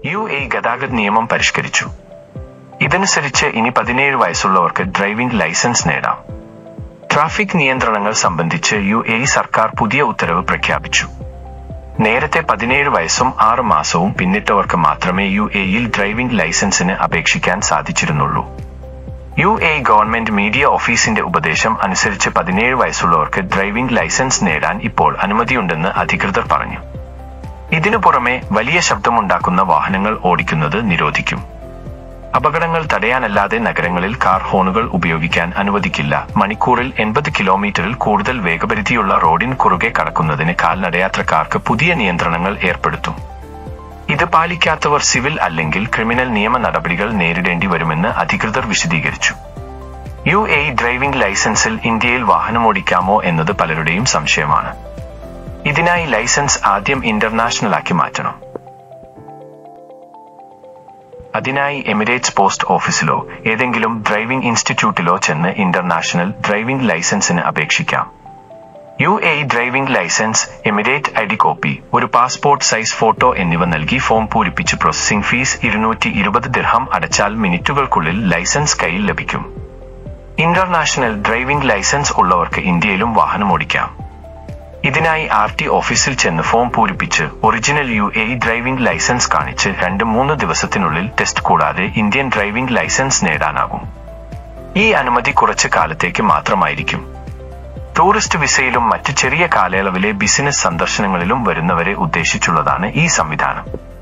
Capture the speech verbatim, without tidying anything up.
U A ഗതാഗത നിയമം പരിഷ്കരിച്ചു. ഇതനുസരിച്ച് ഇനി പതിനേഴ് വയസ്സുള്ളവർക്ക് ഡ്രൈവിംഗ് ലൈസൻസ് നേടാം. ട്രാഫിക് നിയന്ത്രണങ്ങൾ സംബന്ധിച്ച് യു എ സർക്കാർ പുതിയ ഉത്തരവ് പ്രഖ്യാപിച്ചു. നേരത്തെ പതിനേഴ് വയസ്സും ആറ് മാസവും പിന്നിട്ടവർക്ക് മാത്രമേ യു എയിൽ ഡ്രൈവിംഗ് ലൈസൻസിന് അപേക്ഷിക്കാൻ സാധിച്ചിരുന്നുള്ളൂ. യു എ ഗവൺമെന്റ് മീഡിയ ഓഫീസിന്റെ ഉപദേശം അനുസരിച്ച് പതിനേഴ് വയസ്സുള്ളവർക്ക് ഡ്രൈവിംഗ് ലൈസൻസ് നേടാൻ ഇപ്പോൾ അനുമതിയുണ്ടെന്ന് അധികൃതർ പറഞ്ഞു. ഇതിനു പുറമെ വലിയ ശബ്ദമുണ്ടാക്കുന്ന വാഹനങ്ങൾ ഓടിക്കുന്നത് നിരോധിക്കും. അപകടങ്ങൾ തടയാനല്ലാതെ നഗരങ്ങളിൽ കാർ ഹോണുകൾ ഉപയോഗിക്കാൻ അനുവദിക്കില്ല. മണിക്കൂറിൽ എൺപത് കിലോമീറ്ററിൽ കൂടുതൽ വേഗപരിധിയുള്ള റോഡിന് കുറുകെ കടക്കുന്നതിന് കാൽനടയാത്രക്കാർക്ക് പുതിയ നിയന്ത്രണങ്ങൾ ഏർപ്പെടുത്തും. ഇത് പാലിക്കാത്തവർ സിവിൽ അല്ലെങ്കിൽ ക്രിമിനൽ നിയമ നടപടികൾ നേരിടേണ്ടി വരുമെന്ന് അധികൃതർ വിശദീകരിച്ചു. യു എ ഡ്രൈവിംഗ് ലൈസൻസിൽ ഇന്ത്യയിൽ വാഹനമോടിക്കാമോ എന്നത് പലരുടെയും സംശയമാണ്. ഇതിനായി ലൈസൻസ് ആദ്യം ഇന്റർനാഷണലാക്കി മാറ്റണം. അതിനായി എമിറേറ്റ്സ് പോസ്റ്റ് ഓഫീസിലോ ഏതെങ്കിലും ഡ്രൈവിംഗ് ഇൻസ്റ്റിറ്റ്യൂട്ടിലോ ചെന്ന് ഇന്റർനാഷണൽ ഡ്രൈവിംഗ് ലൈസൻസിന് അപേക്ഷിക്കാം. U A driving licence, emirate I D copy, ഒരു പാസ്പോർട്ട് സൈസ് ഫോട്ടോ എന്നിവ നൽകി ഫോം പൂരിപ്പിച്ച് പ്രോസസ്സിംഗ് ഫീസ് ഇരുന്നൂറ്റി ഇരുപത് ദിർഹം അടച്ചാൽ മിനിറ്റുകൾക്കുള്ളിൽ ലൈസൻസ് കയ്യിൽ ലഭിക്കും. ഇന്റർനാഷണൽ ഡ്രൈവിംഗ് ലൈസൻസ് ഉള്ളവർക്ക് ഇന്ത്യയിലും വാഹനമോടിക്കാം. ഇതിനായി ആർ ടി ഓഫീസിൽ ചെന്ന് ഫോം പൂരിപ്പിച്ച് original U A driving licence കാണിച്ച് രണ്ട് മൂന്ന് ദിവസത്തിനുള്ളിൽ ടെസ്റ്റ് കൂടാതെ ഇന്ത്യൻ ഡ്രൈവിംഗ് ലൈസൻസ് നേടാനാകും. ഈ അനുമതി കുറച്ച് കാലത്തേക്ക് മാത്രമായിരിക്കും. ടൂറിസ്റ്റ് വിസയിലും മറ്റ് ചെറിയ കാലയളവിലെ ബിസിനസ് സന്ദർശനങ്ങളിലും വരുന്നവരെ ഉദ്ദേശിച്ചുള്ളതാണ് ഈ സംവിധാനം.